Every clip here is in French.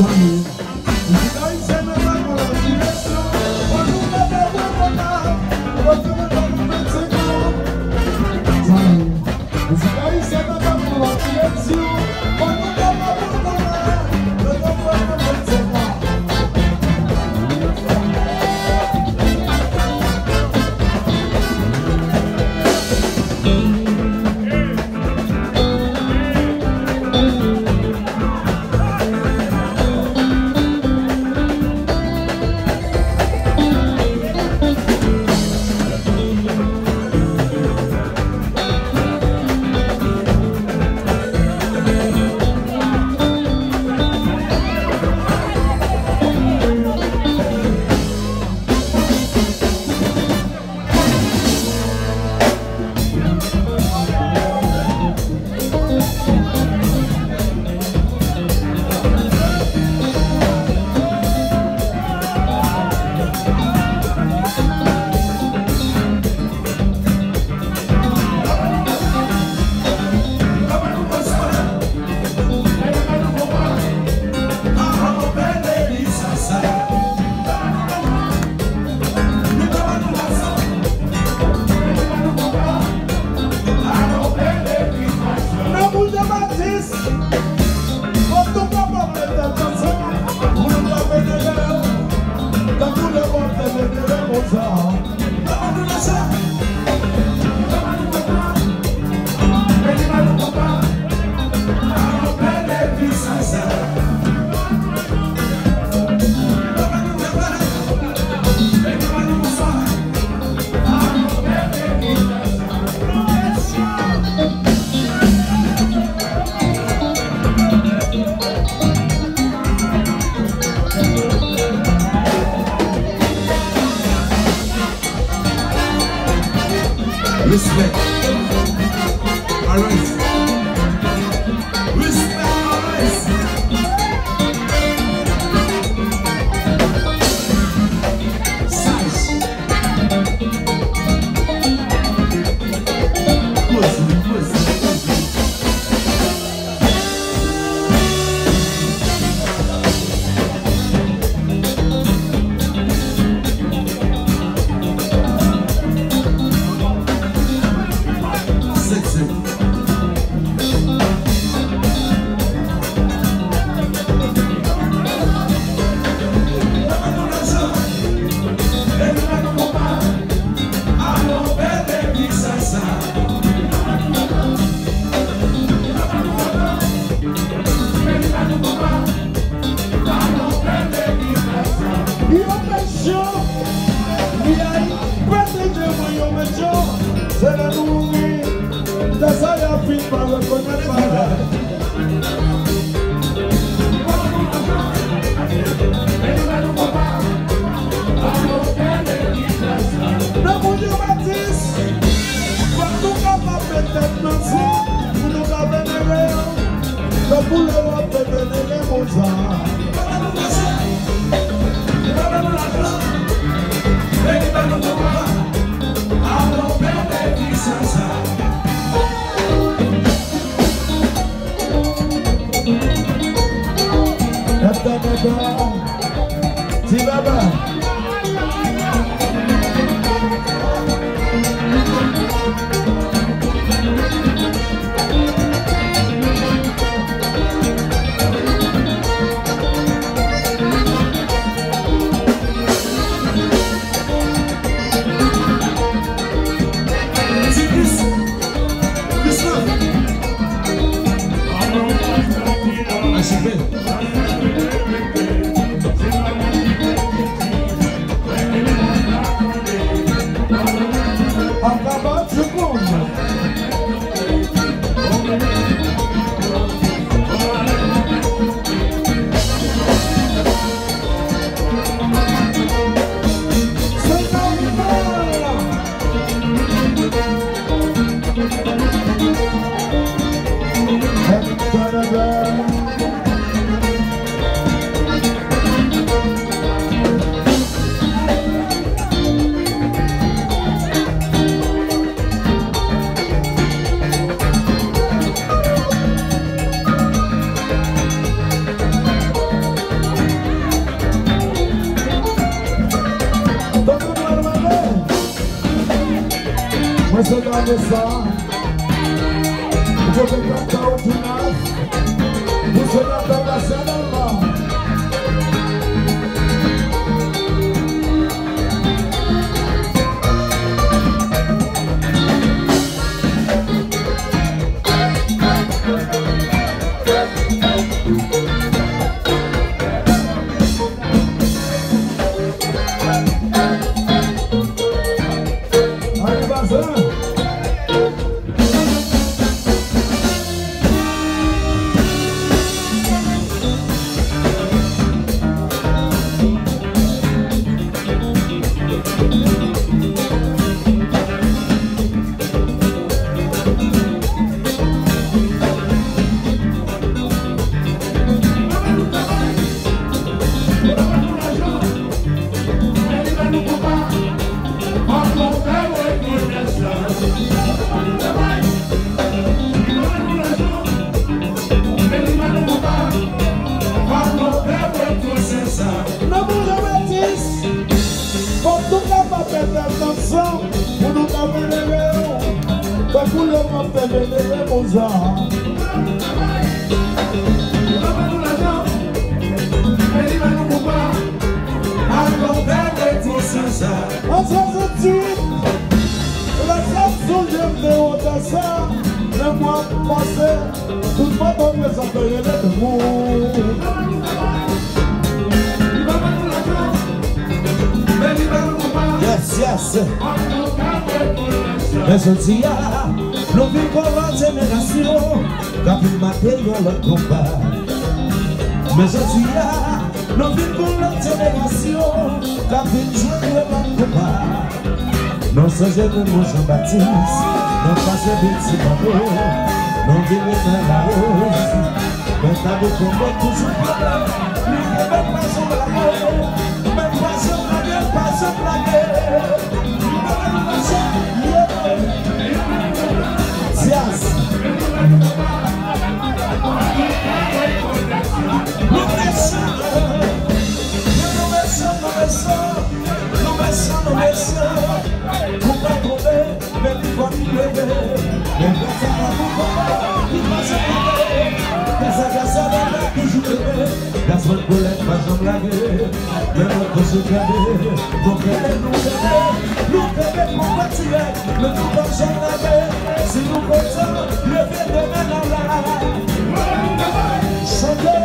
Respect. Alright. Respect. Alright. Size. Close. ça. Vous pouvez canter au tournage. Vous serez internationalement. Mais je dis à l'on vit comme la génération qui a pu mater dans le combat. Mais je dis à l'on vit comme la génération qui a pu jouer le combat. Non, ce jeune mon Jean-Baptiste, non pas ce petit bateau, non vivre dans la rose. Mais t'as beau combat toujours problème, lui ne veut pas se blaguer, même pas se blaguer, pas se blaguer. Yes. Si nous comptons, levez les mains dans l'air. Chantez,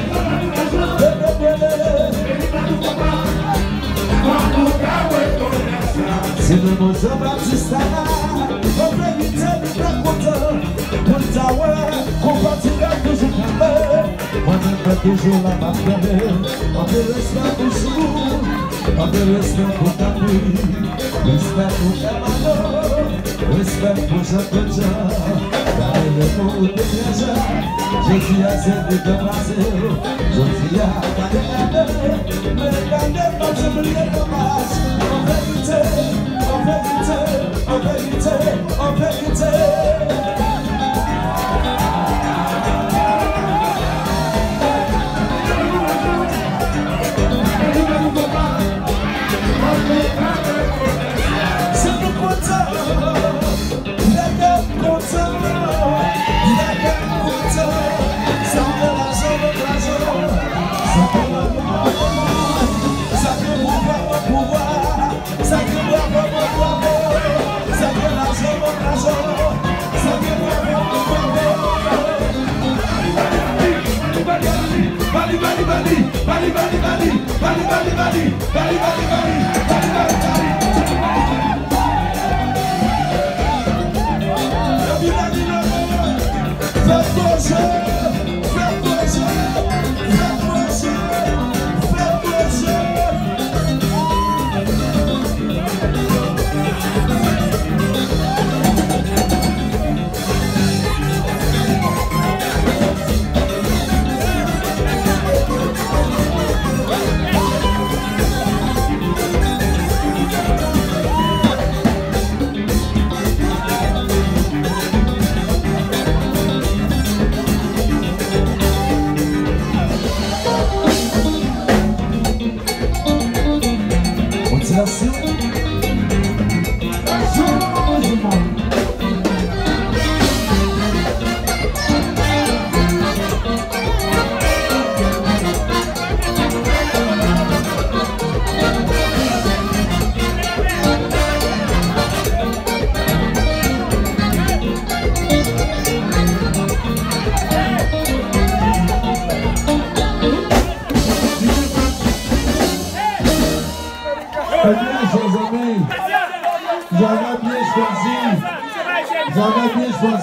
si nous nous Jean-Baptiste, on peut éviter de faire content. Pour t'avoir, qu'on partira toujours calme. Moi, je fais toujours la marque. On peut rester toujours. On peut rester pour ta vie. Respect pour Emmanuel. Respect pour Jean-Claude. Le mot de plaisir, je dis à cette déclaration, je dis à Canada, mais Canada, pas de me les dommages. En vérité, en vérité, en vérité, en vérité.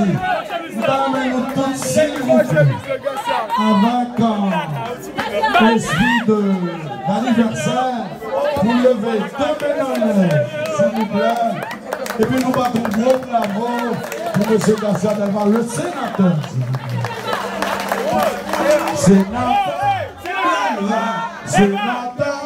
ici. Nous allons tous s'il vous plaît. Avec l'esprit d'anniversaire, pour lever 2 millionnaires, s'il vous plaît. Et puis nous battons gros bravo pour M. Garcia Delma, le sénateur, s'il vous plaît. Sénateur.